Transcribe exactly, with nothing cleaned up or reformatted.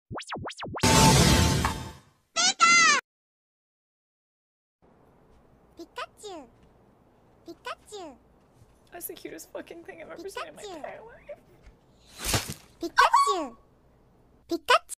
Pikachu! Pikachu! That's the cutest fucking thing I've ever Pikachu. seen in my entire life. Pikachu! Pikachu!